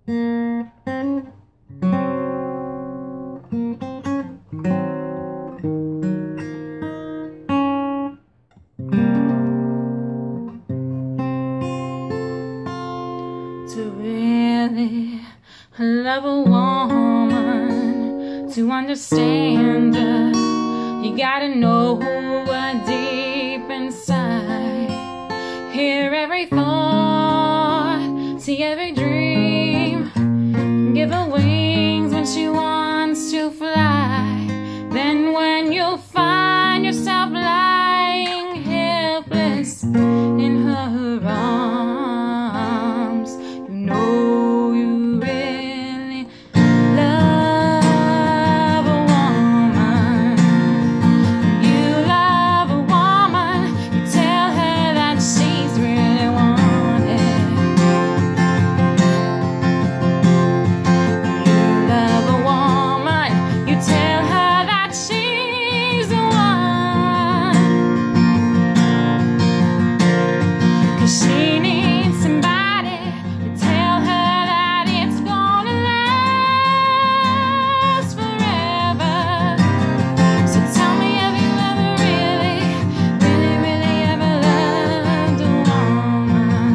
To really love a woman, to understand her, you gotta know her deep inside. Hear every thought, see every dream, give her wings when she wants to fly. Then when you find yourself lying helpless in her arms, you know you really love a woman. You love a woman, you tell her that she's really wanted. You love a woman, you tell her that she's the one, 'cause she needs somebody to tell her that it's gonna last forever. So tell me, have you ever really, really, really ever loved a woman?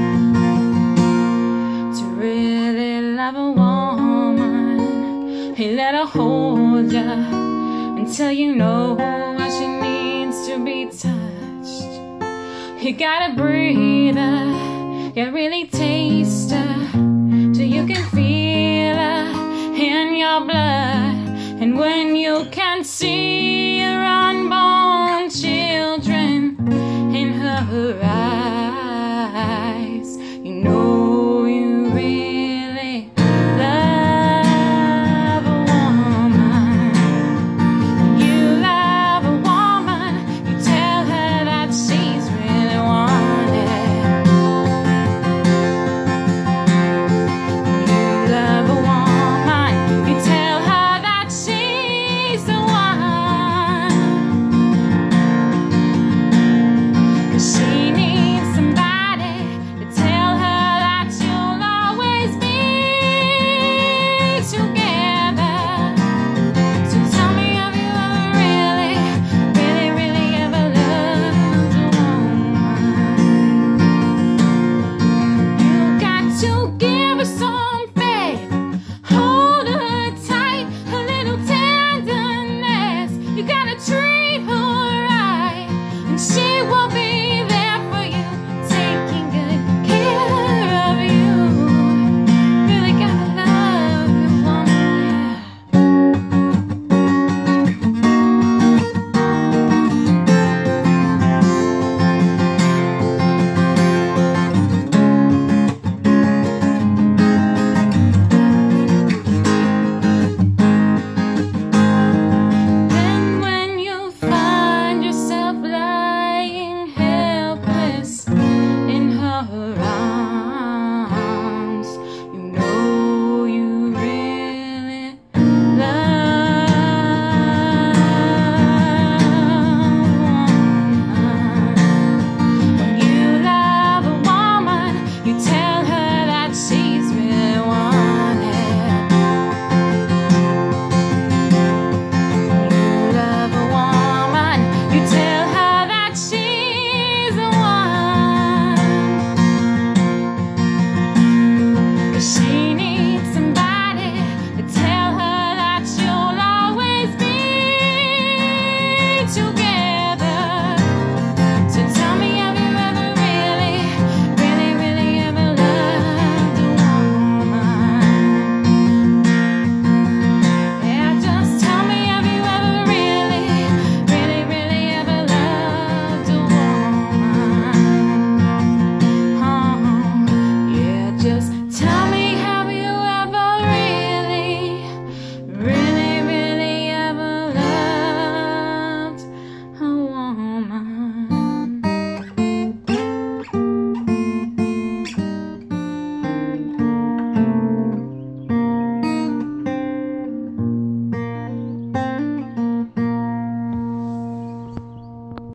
To really love a woman, hey, let her hold ya until you know how she needs to be touched. You gotta breathe her, you really taste her, till you can feel her in your blood. And when you can see your unborn children in her eyes,